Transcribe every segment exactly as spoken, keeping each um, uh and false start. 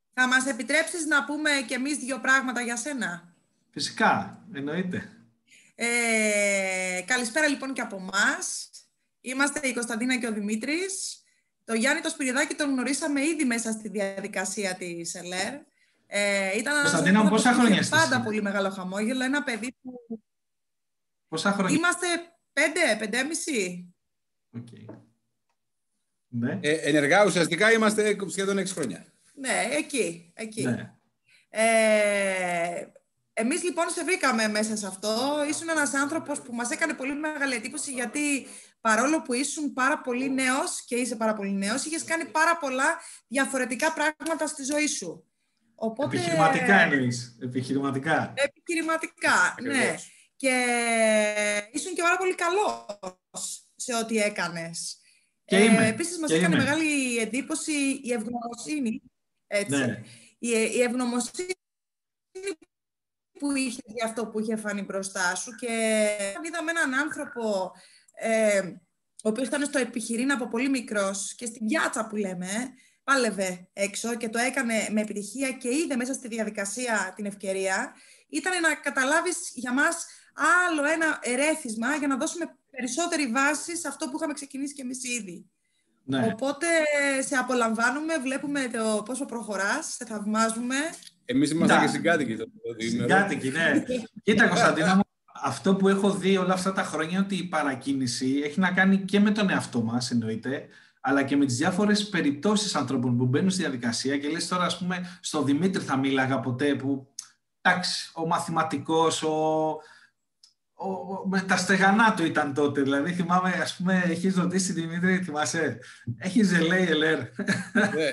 Θα μας επιτρέψεις να πούμε κι εμείς δύο πράγματα για σένα? Φυσικά, εννοείται. Ε, καλησπέρα λοιπόν και από εμάς. Είμαστε η Κωνσταντίνα και ο Δημήτρης. Το Γιάννη το Σπυριδάκη τον γνωρίσαμε ήδη μέσα στη διαδικασία της ΕΛΕΡ. Ε, ήταν Κωνσταντίνα, πόσα χρόνια είστε? Πάντα πολύ μεγάλο χαμόγελο. Ένα παιδί που... Πόσα χρόνια? Είμαστε πέντε, πεντέμιση. Okay. Ναι. Ε, ενεργά ουσιαστικά είμαστε σχεδόν έξι χρόνια. Ναι, εκεί. εκεί. Ναι. Ε, εμείς λοιπόν σε βρήκαμε μέσα σε αυτό. Ήσουν ένας άνθρωπος που μας έκανε πολύ μεγάλη εντύπωση, γιατί παρόλο που ήσουν πάρα πολύ νέος και είσαι πάρα πολύ νέος, είχες κάνει πάρα πολλά διαφορετικά πράγματα στη ζωή σου. Οπότε... Επιχειρηματικά εννοείς. Επιχειρηματικά. Επιχειρηματικά, ναι. Και ήσουν και πάρα πολύ καλός σε ό,τι έκανες. Και είμαι. Ε, επίσης μας και έκανε είμαι. μεγάλη εντύπωση η ευγνωμοσύνη. Έτσι. Ναι. Η, η ευγνωμοσύνη που είχε για αυτό που είχε φανεί μπροστά σου. Και είδαμε έναν άνθρωπο ε, ο οποίος ήταν στο επιχειρήν από πολύ μικρός και στην πιάτσα που λέμε, πάλευε έξω και το έκανε με επιτυχία και είδε μέσα στη διαδικασία την ευκαιρία. Ήταν να καταλάβεις για μας άλλο ένα ερέθισμα για να δώσουμε περισσότερη βάση σε αυτό που είχαμε ξεκινήσει κι εμείς ήδη. Ναι. Οπότε σε απολαμβάνουμε, βλέπουμε το πόσο προχωράς, σε θαυμάζουμε. Εμείς ήμασταν και συγκάτοικοι. Συγκάτοικοι, ναι. Κοίτα, Κωνσταντίνα μου, αυτό που έχω δει όλα αυτά τα χρόνια, ότι η παρακίνηση έχει να κάνει και με τον εαυτό μας, εννοείται, αλλά και με τις διάφορες περιπτώσεις ανθρώπων που μπαίνουν στη διαδικασία. Και λες τώρα, ας πούμε, στον Δημήτρη θα μίλαγα ποτέ, που, εντάξει, ο μαθηματικός, ο... Ο, με τα στεγανά του ήταν τότε, δηλαδή θυμάμαι, ας πούμε, έχεις ρωτήσει Δημήτρη, θυμάσαι, έχεις ζελέει ΕΛΕΡ. Ναι.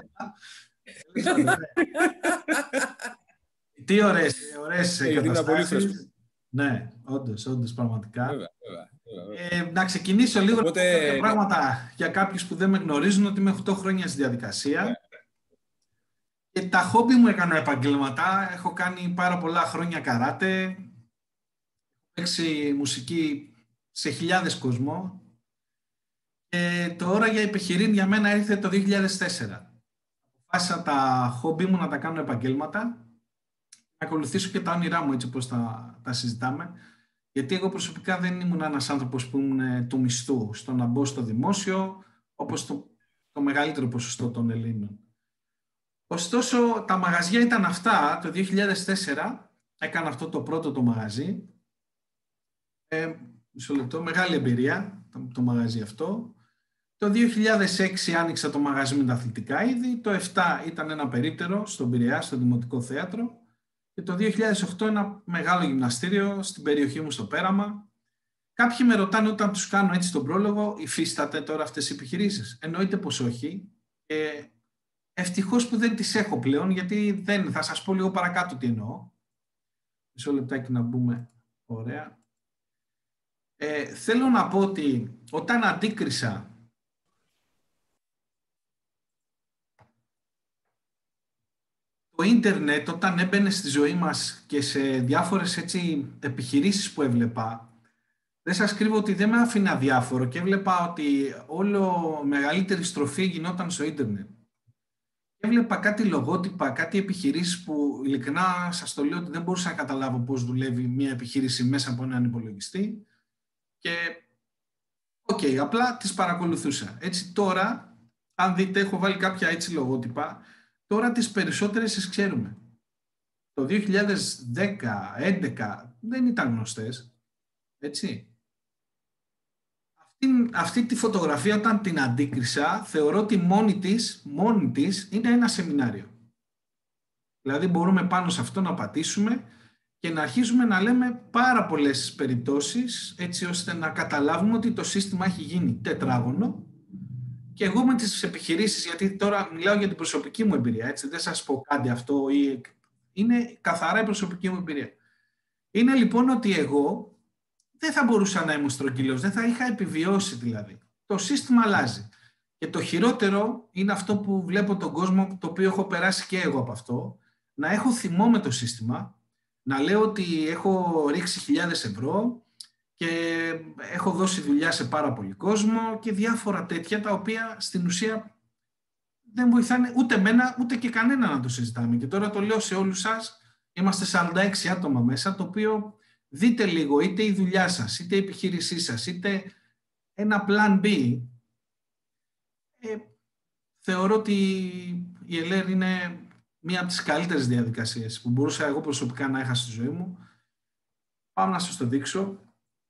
Τι ωραίες, ωραίες ε, καταστάσεις. Ναι, όντως, όντως, πραγματικά. Βέβαια, βέβαια, βέβαια. Ε, να ξεκινήσω λίγο Οπότε... να πράγματα για κάποιους που δεν με γνωρίζουν, ότι είμαι οκτώ χρόνια στη διαδικασία. Ναι. Και τα χόμπι μου έκανα επαγγελματά, έχω κάνει πάρα πολλά χρόνια καράτε, παίξει μουσική σε χιλιάδες κόσμο και το ώρα για επιχειρήν για μένα ήρθε το δύο χιλιάδες τέσσερα. Αποφάσισα τα χόμπι μου να τα κάνω επαγγέλματα, να ακολουθήσω και τα όνειρά μου έτσι όπως τα, τα συζητάμε, γιατί εγώ προσωπικά δεν ήμουν ένας άνθρωπος που ήμουν του μισθού, στο να μπω στο δημόσιο, όπως το, το μεγαλύτερο ποσοστό των Ελλήνων. Ωστόσο, τα μαγαζιά ήταν αυτά. Το δύο χιλιάδες τέσσερα έκανα αυτό το πρώτο το μαγαζί. Ε, μισό λεπτό, μεγάλη εμπειρία το, το μαγαζί αυτό. Το δύο χιλιάδες έξι άνοιξα το μαγαζί με τα αθλητικά είδη. Το δύο χιλιάδες επτά ήταν ένα περίπτερο στον Πειραιά, στο Δημοτικό Θέατρο. Και το δύο χιλιάδες οκτώ ένα μεγάλο γυμναστήριο στην περιοχή μου στο Πέραμα. Κάποιοι με ρωτάνε όταν τους κάνω έτσι τον πρόλογο, υφίσταται τώρα αυτές οι επιχειρήσεις? Εννοείται πως όχι. Ε, ευτυχώς που δεν τις έχω πλέον, γιατί δεν, θα σας πω λίγο παρακάτω τι εννοώ. Μισό λεπτάκι να μπούμε. Ωραία. Ε, θέλω να πω ότι όταν αντίκρισα το ίντερνετ, όταν έμπαινε στη ζωή μας και σε διάφορες έτσι επιχειρήσεις που έβλεπα, δεν σας κρύβω ότι δεν με άφηνα διάφορο και έβλεπα ότι όλο μεγαλύτερη στροφή γινόταν στο ίντερνετ. Έβλεπα κάτι λογότυπα, κάτι επιχειρήσεις που ειλικρινά σας το λέω ότι δεν μπορούσα να καταλάβω πώς δουλεύει μια επιχείρηση μέσα από έναν υπολογιστή. Και, οκ, okay, απλά τις παρακολουθούσα. Έτσι τώρα, αν δείτε, έχω βάλει κάποια έτσι λογότυπα, τώρα τις περισσότερες τις ξέρουμε. Το δύο χιλιάδες δέκα, έντεκα δεν ήταν γνωστές, έτσι. Αυτή, αυτή τη φωτογραφία όταν την αντίκρισα, θεωρώ ότι μόνη της, μόνη της είναι ένα σεμινάριο. Δηλαδή μπορούμε πάνω σε αυτό να πατήσουμε και να αρχίσουμε να λέμε πάρα πολλές περιπτώσεις, έτσι ώστε να καταλάβουμε ότι το σύστημα έχει γίνει τετράγωνο. Και εγώ με τις επιχειρήσεις, γιατί τώρα μιλάω για την προσωπική μου εμπειρία, έτσι, δεν σας πω κάτι αυτό, ή... είναι καθαρά η προσωπική μου εμπειρία. Είναι λοιπόν ότι εγώ δεν θα μπορούσα να ήμουν στρογγυλός, δεν θα είχα επιβιώσει δηλαδή. Το σύστημα αλλάζει. Και το χειρότερο είναι αυτό που βλέπω τον κόσμο, το οποίο έχω περάσει και εγώ από αυτό, να έχω θυμό με το σύστημα, να λέω ότι έχω ρίξει χιλιάδες ευρώ και έχω δώσει δουλειά σε πάρα πολύ κόσμο και διάφορα τέτοια τα οποία στην ουσία δεν βοηθάνε ούτε εμένα, ούτε και κανένα να το συζητάμε. Και τώρα το λέω σε όλους σας, είμαστε σαράντα έξι άτομα μέσα, το οποίο δείτε λίγο είτε η δουλειά σας, είτε η επιχείρησή σας, είτε ένα plan B. Ε, θεωρώ ότι η ΕΛΕΡ είναι μία από τις καλύτερες διαδικασίες που μπορούσα εγώ προσωπικά να είχα στη ζωή μου. Πάμε να σας το δείξω.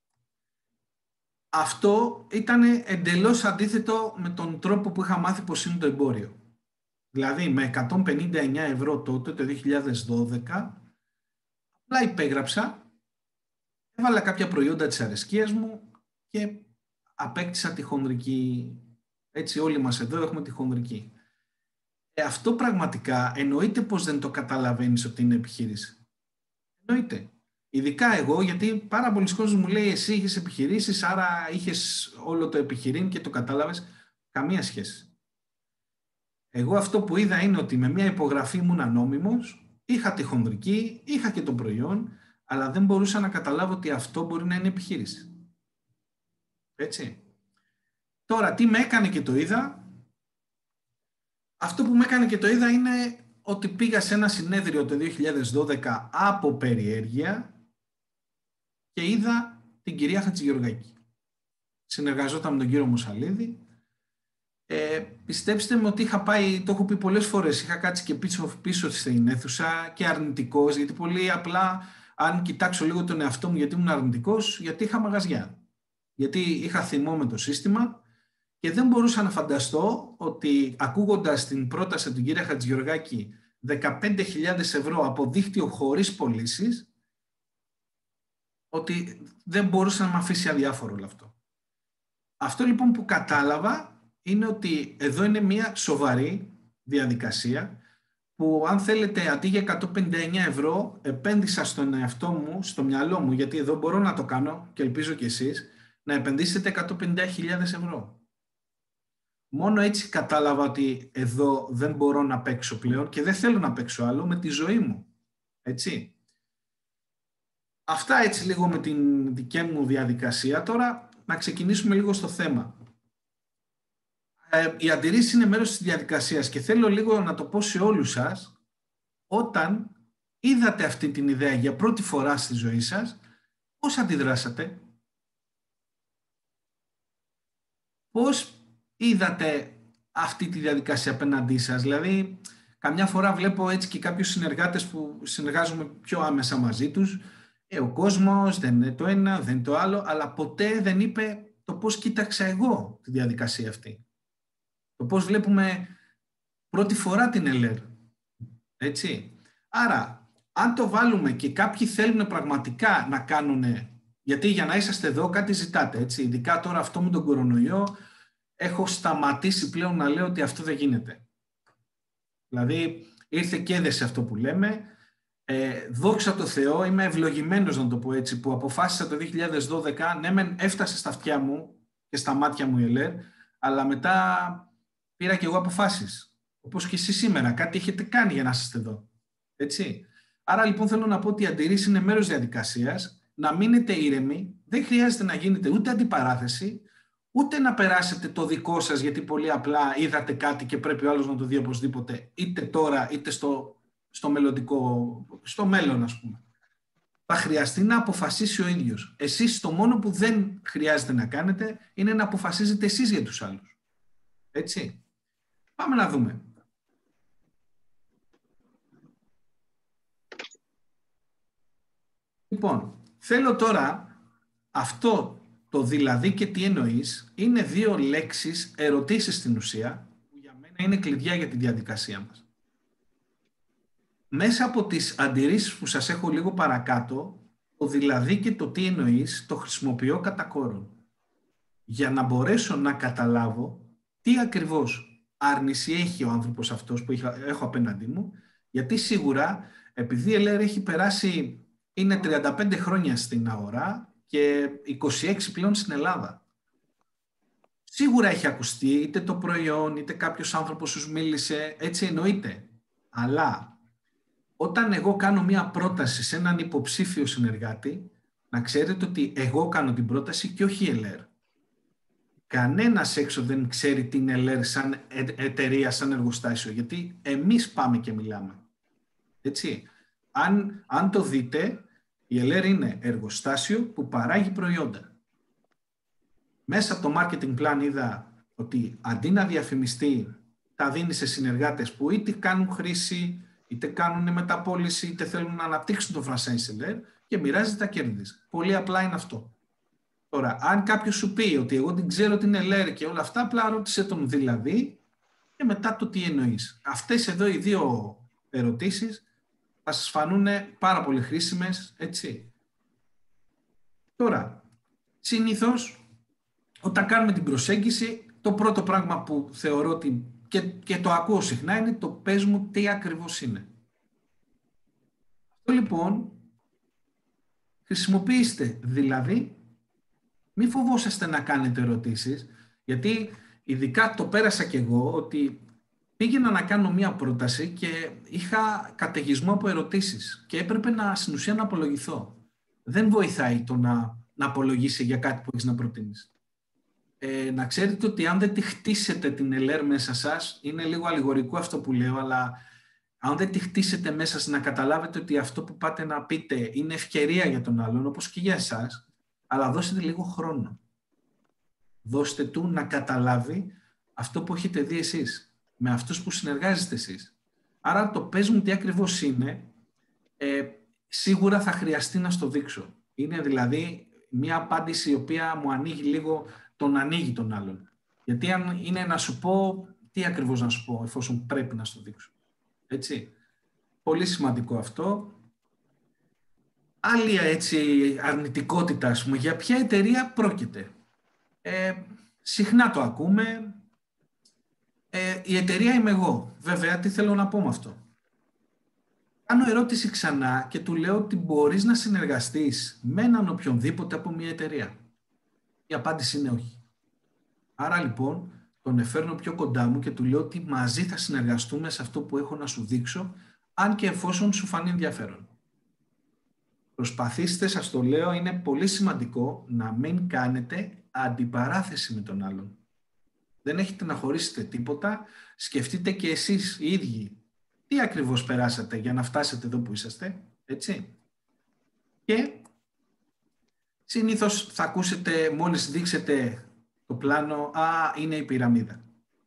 Αυτό ήταν εντελώς αντίθετο με τον τρόπο που είχα μάθει πως είναι το εμπόριο. Δηλαδή με εκατόν πενήντα εννέα ευρώ τότε, το δύο χιλιάδες δώδεκα, απλά υπέγραψα, έβαλα κάποια προϊόντα της αρεσκίας μου και απέκτησα τη χονδρική. Έτσι όλοι μας εδώ έχουμε τη χονδρική. Ε, αυτό πραγματικά εννοείται πως δεν το καταλαβαίνεις ότι είναι επιχείρηση. Εννοείται. Ειδικά εγώ, γιατί πάρα πολλοί κόσμοι μου λέει εσύ είχες επιχειρήσεις, άρα είχες όλο το επιχειρήν και το κατάλαβες. Καμία σχέση. Εγώ αυτό που είδα είναι ότι με μια υπογραφή ήμουν ανώνυμος, είχα τη χονδρική, είχα και το προϊόν, αλλά δεν μπορούσα να καταλάβω ότι αυτό μπορεί να είναι επιχείρηση. Έτσι. Τώρα, τι με έκανε και το είδα. Αυτό που με έκανε και το είδα είναι ότι πήγα σε ένα συνέδριο το δύο χιλιάδες δώδεκα από περιέργεια και είδα την κυρία Χατζηγεωργάκη. Συνεργαζόταν με τον κύριο Μουσαλίδη. Ε, πιστέψτε με ότι είχα πάει, το έχω πει πολλές φορές, είχα κάτσει και πίσω, πίσω στην αίθουσα και αρνητικός, γιατί πολύ απλά, αν κοιτάξω λίγο τον εαυτό μου γιατί ήμουν αρνητικός, γιατί είχα μαγαζιά. Γιατί είχα θυμό με το σύστημα και δεν μπορούσα να φανταστώ ότι ακούγοντας την πρόταση από την κυρία Χατζηγεωργάκη δεκαπέντε χιλιάδες ευρώ από δίκτυο χωρίς πωλήσεις, ότι δεν μπορούσε να με αφήσει αδιάφορο όλο αυτό. Αυτό λοιπόν που κατάλαβα είναι ότι εδώ είναι μια σοβαρή διαδικασία που αν θέλετε αντί για εκατόν πενήντα εννέα ευρώ επένδυσα στον εαυτό μου, στο μυαλό μου, γιατί εδώ μπορώ να το κάνω και ελπίζω και εσείς, να επενδύσετε εκατόν πενήντα χιλιάδες ευρώ. Μόνο έτσι κατάλαβα ότι εδώ δεν μπορώ να παίξω πλέον και δεν θέλω να παίξω άλλο με τη ζωή μου. Έτσι. Αυτά έτσι λίγο με την δική μου διαδικασία. Τώρα να ξεκινήσουμε λίγο στο θέμα. Ε, η αντιρρήση είναι μέρος της διαδικασίας και θέλω λίγο να το πω σε όλους σας. Όταν είδατε αυτή την ιδέα για πρώτη φορά στη ζωή σας, πώς αντιδράσατε? Πώς είδατε αυτή τη διαδικασία απέναντί σας? Δηλαδή, καμιά φορά βλέπω έτσι και κάποιους συνεργάτες που συνεργάζομαι πιο άμεσα μαζί τους. Ε, ο κόσμος δεν είναι το ένα, δεν είναι το άλλο, αλλά ποτέ δεν είπε το πώς κοίταξα εγώ τη διαδικασία αυτή. Το πώς βλέπουμε πρώτη φορά την ΕΛΕΡ. Έτσι. Άρα, αν το βάλουμε και κάποιοι θέλουν πραγματικά να κάνουν, γιατί για να είσαστε εδώ κάτι ζητάτε, έτσι. Ειδικά τώρα αυτό με τον κορονοϊό, έχω σταματήσει πλέον να λέω ότι αυτό δεν γίνεται. Δηλαδή, ήρθε και έδεσε αυτό που λέμε. Ε, δόξα τω Θεώ, είμαι ευλογημένος να το πω έτσι, που αποφάσισα το δύο χιλιάδες δώδεκα, ναι μεν έφτασε στα αυτιά μου και στα μάτια μου η ΕΛΕΡ, αλλά μετά πήρα και εγώ αποφάσεις. Όπως και εσείς σήμερα, κάτι έχετε κάνει για να είστε εδώ. Έτσι. Άρα λοιπόν θέλω να πω ότι η αντιρρήση είναι μέρος διαδικασίας, να μείνετε ήρεμοι, δεν χρειάζεται να γίνετε ούτε αντιπαράθεση, ούτε να περάσετε το δικό σας, γιατί πολύ απλά είδατε κάτι και πρέπει ο άλλος να το δει οπωσδήποτε, είτε τώρα είτε στο, στο μελλοντικό, στο μέλλον ας πούμε. Θα χρειαστεί να αποφασίσει ο ίδιος. Εσείς το μόνο που δεν χρειάζεται να κάνετε είναι να αποφασίζετε εσείς για τους άλλους. Έτσι. Πάμε να δούμε. Λοιπόν, θέλω τώρα αυτό το δηλαδή και τι εννοείς είναι δύο λέξεις, ερωτήσεις στην ουσία, που για μένα είναι κλειδιά για τη διαδικασία μας. Μέσα από τις αντιρρήσεις που σας έχω λίγο παρακάτω, το δηλαδή και το τι εννοείς το χρησιμοποιώ κατά κόρον. Για να μπορέσω να καταλάβω τι ακριβώς άρνηση έχει ο άνθρωπος αυτός που έχω απέναντί μου, γιατί σίγουρα επειδή η ΕΛΕΡ έχει περάσει, είναι τριάντα πέντε χρόνια στην αγορά και είκοσι έξι πλέον στην Ελλάδα. Σίγουρα έχει ακουστεί είτε το προϊόν, είτε κάποιος άνθρωπος σου μίλησε, έτσι εννοείται. Αλλά όταν εγώ κάνω μία πρόταση σε έναν υποψήφιο συνεργάτη, να ξέρετε ότι εγώ κάνω την πρόταση και όχι η ΕΛΕΡ. κανένας έξω δεν ξέρει την ΕΛΕΡ σαν ε, εταιρεία, σαν εργοστάσιο, γιατί εμείς πάμε και μιλάμε. Έτσι. Αν, αν το δείτε, η ΕΛΕΡ είναι εργοστάσιο που παράγει προϊόντα. Μέσα από το marketing plan είδα ότι αντί να διαφημιστεί, τα δίνει σε συνεργάτες που είτε κάνουν χρήση, είτε κάνουν μεταπώληση, είτε θέλουν να αναπτύξουν το franchise ΕΛΕΡ και μοιράζει τα κέρδη. Πολύ απλά είναι αυτό. Τώρα, αν κάποιος σου πει ότι εγώ την ξέρω την ΕΛΕΡ και όλα αυτά, απλά ρώτησε τον δηλαδή και μετά το τι εννοείς. Αυτές εδώ οι δύο ερωτήσεις θα σας φανούν πάρα πολύ χρήσιμες, έτσι. Τώρα, συνήθως, όταν κάνουμε την προσέγγιση, το πρώτο πράγμα που θεωρώ ότι και, και το ακούω συχνά είναι το πες μου τι ακριβώς είναι. Αυτό λοιπόν, χρησιμοποιήστε δηλαδή, μη φοβόσαστε να κάνετε ερωτήσεις, γιατί ειδικά το πέρασα κι εγώ ότι πήγαινα να κάνω μία πρόταση και είχα καταιγισμό από ερωτήσεις και έπρεπε να, στην ουσία να απολογηθώ. Δεν βοηθάει το να, να απολογήσει για κάτι που έχεις να προτείνεις. Ε, να ξέρετε ότι αν δεν τη χτίσετε την ΕΛΕΡ μέσα σας, είναι λίγο αλληγορικό αυτό που λέω, αλλά αν δεν τη χτίσετε μέσα σας να καταλάβετε ότι αυτό που πάτε να πείτε είναι ευκαιρία για τον άλλον, όπως και για εσάς, αλλά δώστε λίγο χρόνο. Δώστε του να καταλάβει αυτό που έχετε δει εσείς, με αυτούς που συνεργάζεστε εσείς. Άρα το πες μου τι ακριβώς είναι, ε, σίγουρα θα χρειαστεί να στο δείξω. Είναι δηλαδή μια απάντηση η οποία μου ανοίγει λίγο, τον ανοίγει τον άλλον. Γιατί αν είναι να σου πω, τι ακριβώς να σου πω, εφόσον πρέπει να στο δείξω. Έτσι. Πολύ σημαντικό αυτό. Άλλη έτσι αρνητικότητα, ας πούμε, για ποια εταιρεία πρόκειται. Ε, συχνά το ακούμε. Ε, η εταιρεία είμαι εγώ. Βέβαια, τι θέλω να πω με αυτό. Κάνω ερώτηση ξανά και του λέω ότι μπορείς να συνεργαστείς με έναν οποιονδήποτε από μια εταιρεία. Η απάντηση είναι όχι. Άρα λοιπόν τον εφέρνω πιο κοντά μου και του λέω ότι μαζί θα συνεργαστούμε σε αυτό που έχω να σου δείξω, αν και εφόσον σου φανεί ενδιαφέρον. Προσπαθήστε, σας το λέω, είναι πολύ σημαντικό να μην κάνετε αντιπαράθεση με τον άλλον. Δεν έχετε να χωρίσετε τίποτα, σκεφτείτε και εσείς οι ίδιοι τι ακριβώς περάσατε για να φτάσετε εδώ που είσαστε, έτσι. Και συνήθως θα ακούσετε, μόλις δείξετε το πλάνο, α, είναι η πυραμίδα.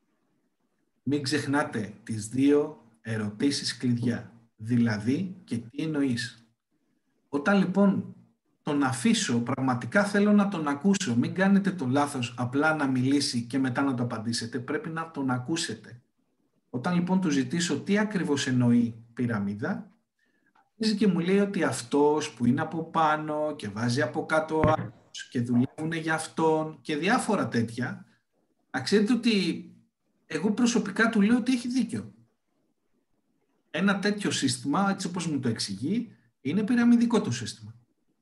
Μην ξεχνάτε τις δύο ερωτήσεις κλειδιά, δηλαδή και τι εννοείς. Όταν λοιπόν τον αφήσω, πραγματικά θέλω να τον ακούσω, μην κάνετε το λάθος απλά να μιλήσει και μετά να το απαντήσετε, πρέπει να τον ακούσετε. Όταν λοιπόν του ζητήσω τι ακριβώς εννοεί πυραμίδα, αρχίζει και μου λέει ότι αυτός που είναι από πάνω και βάζει από κάτω άλλους και δουλεύουν για αυτόν και διάφορα τέτοια, να ξέρετε ότι εγώ προσωπικά του λέω ότι έχει δίκιο. Ένα τέτοιο σύστημα, έτσι όπως μου το εξηγεί, είναι πυραμιδικό το σύστημα.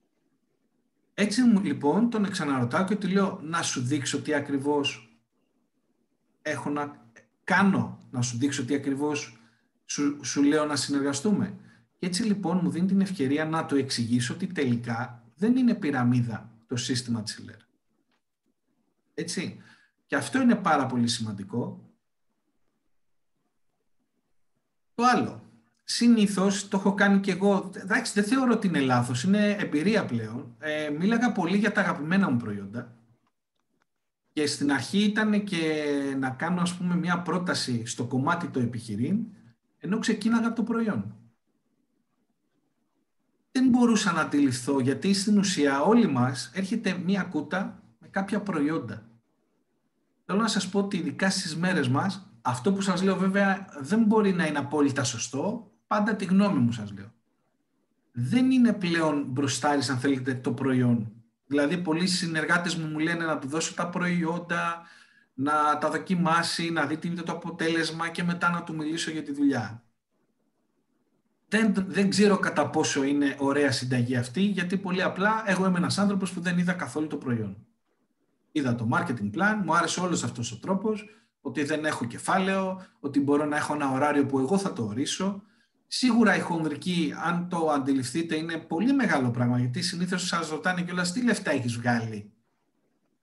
Έτσι λοιπόν τον εξαναρωτάω και του λέω να σου δείξω τι ακριβώς έχω να κάνω, να σου δείξω τι ακριβώς σου, σου λέω να συνεργαστούμε. Και έτσι λοιπόν μου δίνει την ευκαιρία να το εξηγήσω ότι τελικά δεν είναι πυραμίδα το σύστημα της ΕΛΕΡ. Έτσι. Και αυτό είναι πάρα πολύ σημαντικό. Το άλλο. Συνήθως το έχω κάνει και εγώ, εντάξει δεν θεωρώ ότι είναι λάθος, είναι εμπειρία πλέον. Ε, μίλαγα πολύ για τα αγαπημένα μου προϊόντα και στην αρχή ήταν και να κάνω ας πούμε μια πρόταση στο κομμάτι το επιχειρήν, ενώ ξεκίναγα από το προϊόν. Δεν μπορούσα να αντιληφθώ γιατί στην ουσία όλοι μας έρχεται μια κούτα με κάποια προϊόντα. Θέλω να σας πω ότι ειδικά στις μέρες μας, αυτό που σας λέω βέβαια δεν μπορεί να είναι απόλυτα σωστό, πάντα τη γνώμη μου σας λέω. Δεν είναι πλέον μπροστάρις αν θέλετε το προϊόν. Δηλαδή πολλοί συνεργάτες μου μου λένε να του δώσω τα προϊόντα, να τα δοκιμάσει, να δει τι είναι το αποτέλεσμα και μετά να του μιλήσω για τη δουλειά. Δεν, δεν ξέρω κατά πόσο είναι ωραία συνταγή αυτή, γιατί πολύ απλά εγώ είμαι ένας άνθρωπος που δεν είδα καθόλου το προϊόν. Είδα το marketing plan, μου άρεσε όλος αυτός ο τρόπος, ότι δεν έχω κεφάλαιο, ότι μπορώ να έχω ένα ωράριο που εγώ θα το ορίσω. Σίγουρα η χονδρική, αν το αντιληφθείτε, είναι πολύ μεγάλο πράγμα, γιατί συνήθως σας ρωτάνε κιόλας τι λεφτά έχεις βγάλει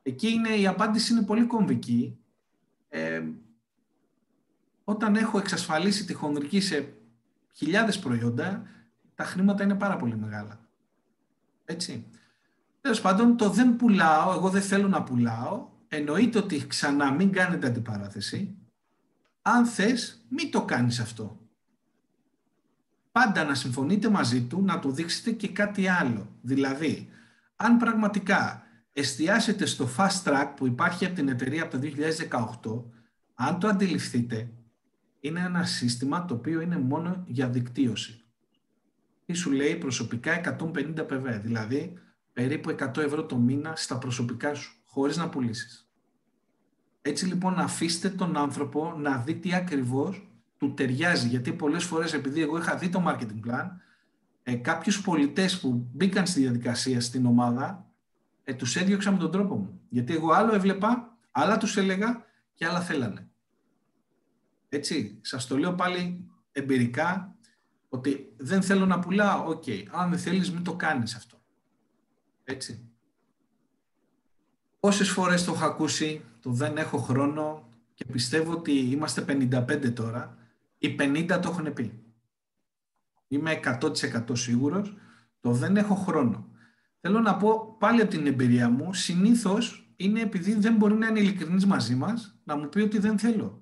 Εκεί είναι, η απάντηση είναι πολύ κομβική. Ε, όταν έχω εξασφαλίσει τη χονδρική σε χιλιάδες προϊόντα, τα χρήματα είναι πάρα πολύ μεγάλα. Έτσι. Τέλος πάντων, το δεν πουλάω, εγώ δεν θέλω να πουλάω, εννοείται ότι ξανά μην κάνετε αντιπαράθεση. Αν θες, μην το κάνεις αυτό. Πάντα να συμφωνείτε μαζί του, να του δείξετε και κάτι άλλο. Δηλαδή, αν πραγματικά εστιάσετε στο fast track που υπάρχει από την εταιρεία από το δύο χιλιάδες δεκαοκτώ, αν το αντιληφθείτε, είναι ένα σύστημα το οποίο είναι μόνο για δικτύωση. Τι σου λέει προσωπικά εκατόν πενήντα πι βι, δηλαδή περίπου εκατό ευρώ το μήνα στα προσωπικά σου, χωρίς να πουλήσεις. Έτσι λοιπόν αφήστε τον άνθρωπο να δει τι ακριβώς του ταιριάζει, γιατί πολλές φορές, επειδή εγώ είχα δει το marketing plan, ε, κάποιους πολιτές που μπήκαν στη διαδικασία στην ομάδα, ε, τους έδιωξα με τον τρόπο μου. Γιατί εγώ άλλο έβλεπα, άλλα τους έλεγα και άλλα θέλανε. Έτσι, σας το λέω πάλι εμπειρικά, ότι δεν θέλω να πουλάω, οκ. Okay. Αν δεν θέλεις, μην το κάνεις αυτό. Έτσι. Πόσες φορές το έχω ακούσει, το δεν έχω χρόνο, και πιστεύω ότι είμαστε πενήντα πέντε τώρα, οι πενήντα το έχουν πει. Είμαι εκατό τοις εκατό σίγουρος, το δεν έχω χρόνο. Θέλω να πω πάλι από την εμπειρία μου, συνήθως είναι επειδή δεν μπορεί να είναι ειλικρινής μαζί μας, να μου πει ότι δεν θέλω.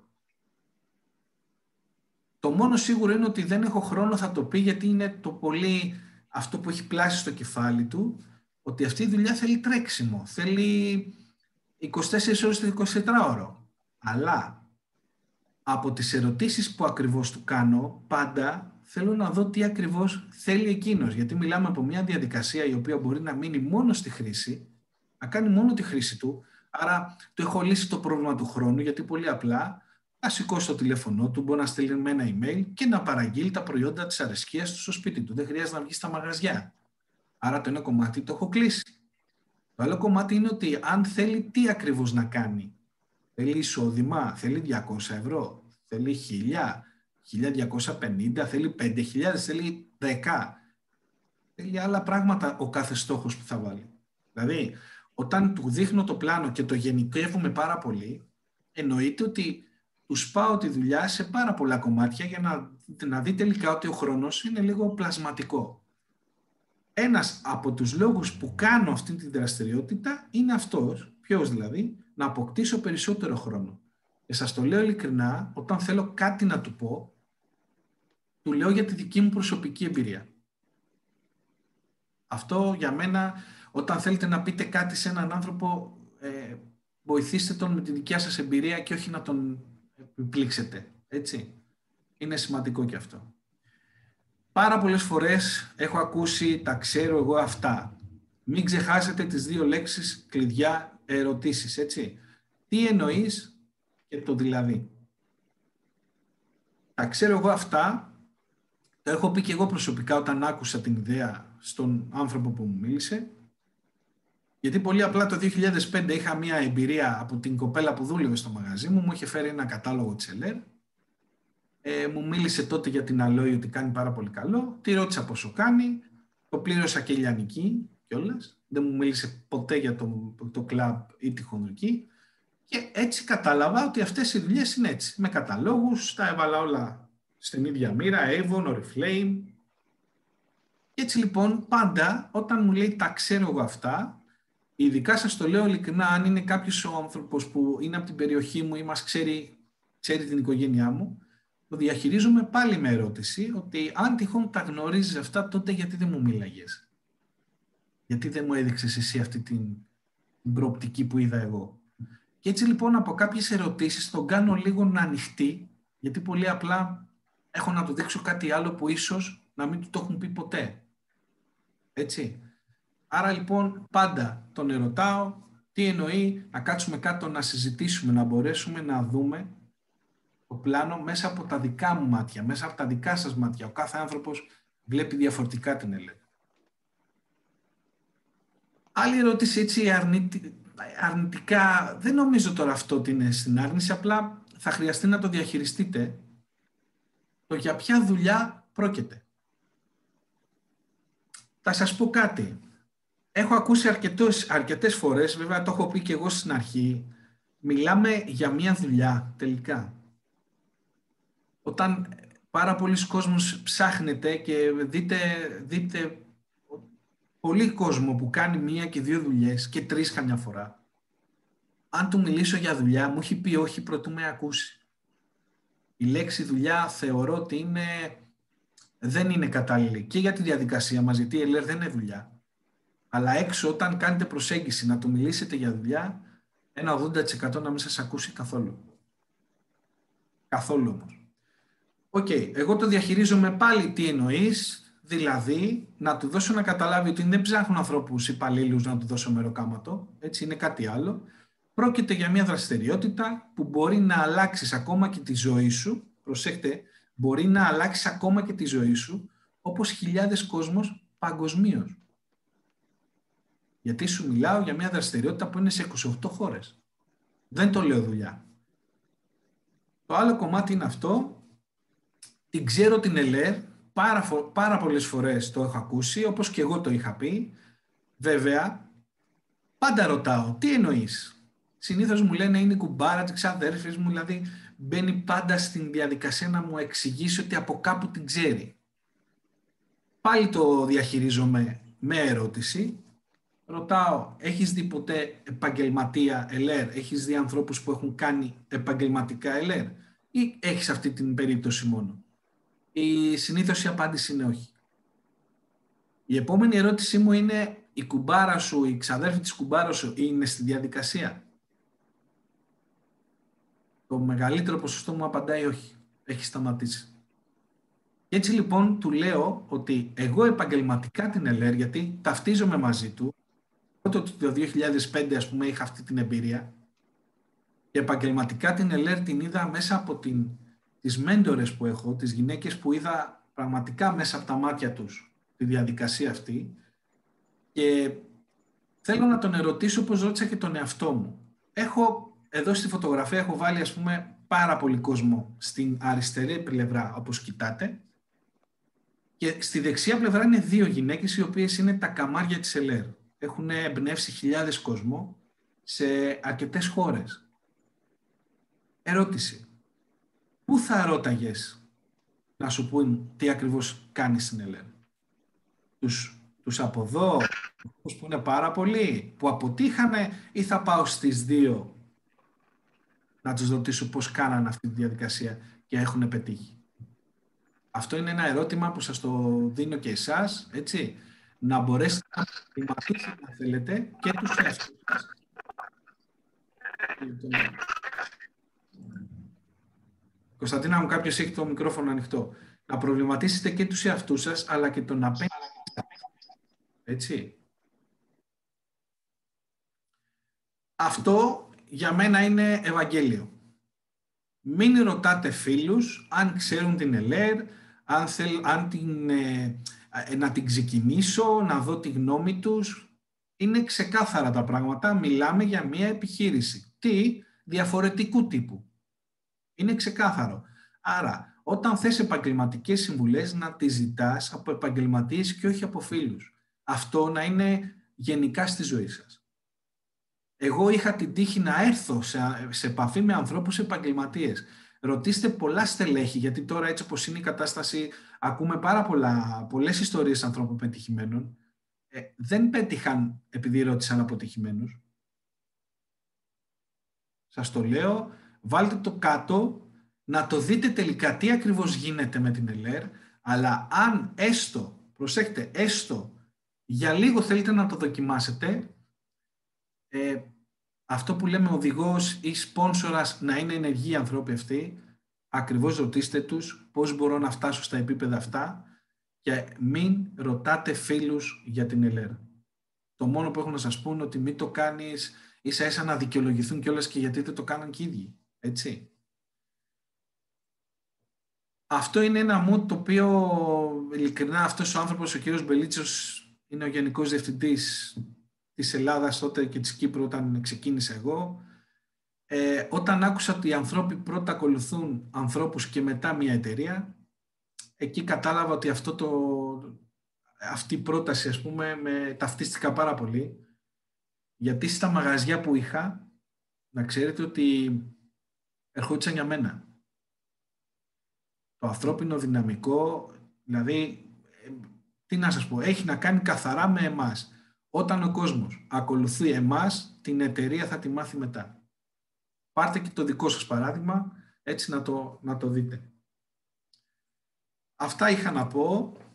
Το μόνο σίγουρο είναι ότι δεν έχω χρόνο, θα το πει, γιατί είναι το πολύ αυτό που έχει πλάσει στο κεφάλι του, ότι αυτή η δουλειά θέλει τρέξιμο, θέλει είκοσι τέσσερις ώρες το εικοσιτετράωρο. Αλλά από τις ερωτήσεις που ακριβώς του κάνω, πάντα θέλω να δω τι ακριβώς θέλει εκείνος. Γιατί μιλάμε από μια διαδικασία η οποία μπορεί να μείνει μόνο στη χρήση, να κάνει μόνο τη χρήση του, άρα του έχω λύσει το πρόβλημα του χρόνου, γιατί πολύ απλά να σηκώσει το τηλέφωνό του, μπορεί να στείλει με ένα email και να παραγγείλει τα προϊόντα της αρεσκίας του στο σπίτι του. Δεν χρειάζεται να βγει στα μαγαζιά. Άρα το ένα κομμάτι το έχω κλείσει. Το άλλο κομμάτι είναι ότι αν θέλει τι ακριβώς να κάνει. Θέλει εισόδημα, θέλει διακόσια ευρώ, θέλει χίλια, χίλια διακόσια πενήντα, θέλει πέντε χιλιάδες, θέλει δέκα. Θέλει άλλα πράγματα ο κάθε στόχος που θα βάλει. Δηλαδή, όταν του δείχνω το πλάνο και το γενικεύουμε πάρα πολύ, εννοείται ότι του σπάω τη δουλειά σε πάρα πολλά κομμάτια για να, να δει τελικά ότι ο χρόνος είναι λίγο πλασματικό. Ένας από τους λόγους που κάνω αυτή τη δραστηριότητα είναι αυτός, ποιος δηλαδή, να αποκτήσω περισσότερο χρόνο. Και σας το λέω ειλικρινά, όταν θέλω κάτι να του πω, του λέω για τη δική μου προσωπική εμπειρία. Αυτό για μένα, όταν θέλετε να πείτε κάτι σε έναν άνθρωπο, ε, βοηθήστε τον με τη δικιά σας εμπειρία και όχι να τον επιπλήξετε. Έτσι. Είναι σημαντικό και αυτό. Πάρα πολλές φορές έχω ακούσει τα ξέρω εγώ αυτά. Μην ξεχάσετε τις δύο λέξεις κλειδιά ερωτήσεις. Έτσι. Τι εννοείς και το δηλαδή. Τα ξέρω εγώ αυτά, το έχω πει και εγώ προσωπικά όταν άκουσα την ιδέα στον άνθρωπο που μου μίλησε. Γιατί πολύ απλά το δύο χιλιάδες πέντε είχα μια εμπειρία από την κοπέλα που δούλευε στο μαγαζί μου, μου είχε φέρει ένα κατάλογο της Ελέρ. Ε, μου μίλησε τότε για την Αλόη ότι κάνει πάρα πολύ καλό. Τη ρώτησα πόσο κάνει. Το πλήρωσα και ηλιανική κιόλας. Δεν μου μίλησε ποτέ για το, το κλαμπ ή τη χονδρική. Και έτσι κατάλαβα ότι αυτές οι δουλειές είναι έτσι. Με καταλόγους, τα έβαλα όλα στην ίδια μοίρα, Avon, Oriflame. Και έτσι λοιπόν πάντα όταν μου λέει τα ξέρω εγώ αυτά, ειδικά σας το λέω ειλικρινά, αν είναι κάποιος ο άνθρωπος που είναι από την περιοχή μου ή μας ξέρει, ξέρει την οικογένειά μου, το διαχειρίζομαι πάλι με ερώτηση ότι αν τυχόν τα γνωρίζεις αυτά, τότε γιατί δεν μου μίλαγες. Γιατί δεν μου έδειξες εσύ αυτή την, την προοπτική που είδα εγώ. Και έτσι λοιπόν από κάποιες ερωτήσεις τον κάνω λίγο να ανοιχτεί, γιατί πολύ απλά έχω να του δείξω κάτι άλλο που ίσως να μην του το έχουν πει ποτέ. Έτσι. Άρα λοιπόν πάντα τον ερωτάω τι εννοεί, να κάτσουμε κάτω να συζητήσουμε, να μπορέσουμε να δούμε το πλάνο μέσα από τα δικά μου μάτια, μέσα από τα δικά σας μάτια. Ο κάθε άνθρωπος βλέπει διαφορετικά την Ελέρ. Άλλη ερώτηση έτσι αρνητι... αρνητικά, δεν νομίζω τώρα αυτό ότι είναι στην άρνηση, απλά θα χρειαστεί να το διαχειριστείτε. Το για ποια δουλειά πρόκειται. Θα σας πω κάτι. έχω ακούσει αρκετές, αρκετές φορές, βέβαια το έχω πει και εγώ στην αρχή, μιλάμε για μια δουλειά τελικά. Όταν πάρα πολλοί κόσμος ψάχνετε και δείτε, δείτε πολύ κόσμο που κάνει μία και δύο δουλειές και τρεις καμιά φορά. Αν του μιλήσω για δουλειά, μου έχει πει όχι προτού με ακούσει. Η λέξη δουλειά θεωρώ ότι είναι, δεν είναι κατάλληλη και για τη διαδικασία μας, γιατί η ΕΛΕΡ δεν είναι δουλειά. Αλλά έξω όταν κάνετε προσέγγιση να του μιλήσετε για δουλειά, ένα ογδόντα τοις εκατό να μην σας ακούσει καθόλου. Καθόλου όμως. Οκ, okay, εγώ το διαχειρίζομαι πάλι τι εννοείς, δηλαδή να του δώσω να καταλάβει ότι δεν ψάχνουν ανθρώπους υπαλλήλους να του δώσω μεροκάματο, έτσι είναι κάτι άλλο. Πρόκειται για μια δραστηριότητα που μπορεί να αλλάξεις ακόμα και τη ζωή σου, προσέχτε, μπορεί να αλλάξεις ακόμα και τη ζωή σου, όπως χιλιάδες κόσμος παγκοσμίως. Γιατί σου μιλάω για μια δραστηριότητα που είναι σε είκοσι οκτώ χώρες. Δεν το λέω δουλειά. Το άλλο κομμάτι είναι αυτό. Την ξέρω την ΕΛΕΡ, πάρα, πάρα πολλές φορές το έχω ακούσει, όπως και εγώ το είχα πει. Βέβαια, πάντα ρωτάω, τι εννοείς? Συνήθως μου λένε είναι η κουμπάρα της ξαδέρφης μου, δηλαδή μπαίνει πάντα στην διαδικασία να μου εξηγήσει ότι από κάπου την ξέρει. Πάλι το διαχειρίζομαι με ερώτηση. Ρωτάω, έχεις δει ποτέ επαγγελματία ΕΛΕΡ, έχεις δει ανθρώπους που έχουν κάνει επαγγελματικά ΕΛΕΡ ή έχεις αυτή την περίπτωση μόνο? Η συνήθως η απάντηση είναι όχι. Η επόμενη ερώτησή μου είναι, η κουμπάρα σου, η ξαδέρφη της κουμπάρας σου είναι στη διαδικασία? Το μεγαλύτερο ποσοστό μου απαντάει όχι. Έχει σταματήσει. Έτσι λοιπόν του λέω ότι εγώ επαγγελματικά την ΕΛΕΡ, γιατί ταυτίζομαι μαζί του, το δύο χιλιάδες πέντε ας πούμε είχα αυτή την εμπειρία και επαγγελματικά την ΕΛΕΡ την είδα μέσα από την, τις μέντορες που έχω, τις γυναίκες που είδα πραγματικά μέσα από τα μάτια τους τη διαδικασία αυτή και θέλω να τον ερωτήσω όπως ρώτησα και τον εαυτό μου. Έχω, εδώ στη φωτογραφία έχω βάλει ας πούμε πάρα πολύ κόσμο στην αριστερή πλευρά όπως κοιτάτε και στη δεξιά πλευρά είναι δύο γυναίκες οι οποίες είναι τα καμάρια της ΕΛΕΡ. Έχουν εμπνεύσει χιλιάδες κόσμο σε αρκετές χώρες. Ερώτηση. Πού θα ρώταγες να σου πούν τι ακριβώς κάνεις στην ΕΛΕΡ? Τους, τους από εδώ, που είναι πάρα πολλοί, που αποτύχανε, ή θα πάω στις δύο να τους ρωτήσω πώς κάνανε αυτή τη διαδικασία και έχουν πετύχει? Αυτό είναι ένα ερώτημα που σας το δίνω και εσάς, έτσι, να μπορέσετε να χρηματίσετε, αν θέλετε, και τους εαυτούς σας. Κωνσταντίνα μου, κάποιος έχει το μικρόφωνο ανοιχτό. Να προβληματίσετε και τους εαυτούς σας, αλλά και τον απέναντι. Έτσι. Αυτό για μένα είναι Ευαγγέλιο. Μην ρωτάτε φίλους αν ξέρουν την ΕΛΕΡ, αν, θέλ, αν την, ε, να την ξεκινήσω, να δω τη γνώμη τους. Είναι ξεκάθαρα τα πράγματα. Μιλάμε για μια επιχείρηση. Τι? Διαφορετικού τύπου. Είναι ξεκάθαρο. Άρα, όταν θες επαγγελματικές συμβουλές, να τις ζητάς από επαγγελματίες και όχι από φίλους. Αυτό να είναι γενικά στη ζωή σας. Εγώ είχα την τύχη να έρθω σε, σε επαφή με ανθρώπους επαγγελματίες. Ρωτήστε πολλά στελέχη, γιατί τώρα έτσι όπως είναι η κατάσταση, ακούμε πάρα πολλά, πολλές ιστορίες ανθρώπων πετυχημένων. Ε, δεν πέτυχαν επειδή ρώτησαν αποτυχημένους. Σας το λέω, βάλτε το κάτω, να το δείτε τελικά τι ακριβώς γίνεται με την ΕΛΕΡ, αλλά αν έστω, προσέχτε, έστω για λίγο θέλετε να το δοκιμάσετε, ε, αυτό που λέμε οδηγός ή σπόνσορας να είναι ενεργοί ανθρώποι αυτοί, ακριβώς ρωτήστε τους πώς μπορώ να φτάσω στα επίπεδα αυτά και μην ρωτάτε φίλους για την ΕΛΕΡ. Το μόνο που έχω να σας πω είναι ότι μην το κάνεις ίσα ίσα να δικαιολογηθούν κιόλας και γιατί δεν το κάναν και οι ίδιοι. Έτσι. Αυτό είναι ένα mood το οποίο ειλικρινά αυτός ο άνθρωπος, ο κύριος Μπελίτσος, είναι ο Γενικός Διευθυντής της Ελλάδας τότε και της Κύπρου όταν ξεκίνησα εγώ. Ε, όταν άκουσα ότι οι ανθρώποι πρώτα ακολουθούν ανθρώπους και μετά μια εταιρεία, εκεί κατάλαβα ότι αυτό το, αυτή η πρόταση, ας πούμε, με ταυτίστηκα πάρα πολύ. Γιατί στα μαγαζιά που είχα, να ξέρετε ότι ερχόντουσαν για μένα. Το ανθρώπινο δυναμικό, δηλαδή, τι να σας πω, έχει να κάνει καθαρά με εμάς. Όταν ο κόσμος ακολουθεί εμάς, την εταιρεία θα τη μάθει μετά. Πάρτε και το δικό σας παράδειγμα, έτσι να το, να το δείτε. Αυτά είχα να πω.